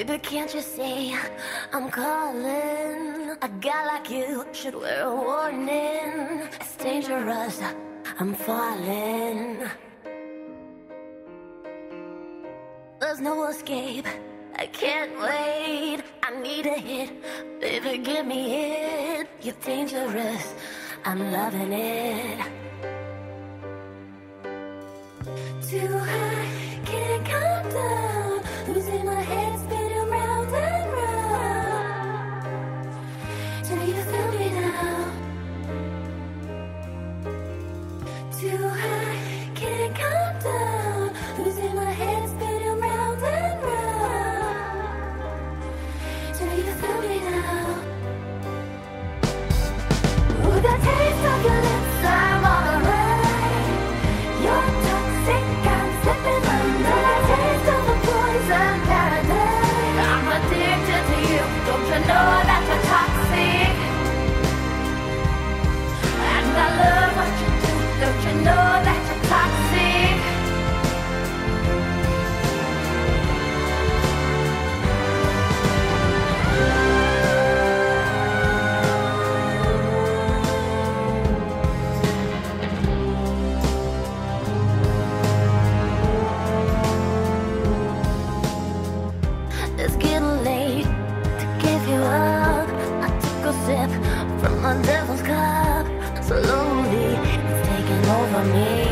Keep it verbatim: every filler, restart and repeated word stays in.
Baby, can't you see I'm calling? A guy like you should wear a warning. It's dangerous, I'm falling. There's no escape, I can't wait. I need a hit, baby, give me it. You're dangerous, I'm loving it. Too high, can't come down. Losing my head, spinning round and round. Do you feel me now? Too high, can't come down. Losing my head, spinning round and round. Do you feel me now? With the taste of your lips, I'm on the run. You're toxic, I'm slipping under the taste of the poison paradise. I'm addicted to you, don't you know that you're toxic? And I love what you do, don't you know that you're toxic? It's getting late to give you up. I took a sip from my devil's cup. Slowly, it's taking over me.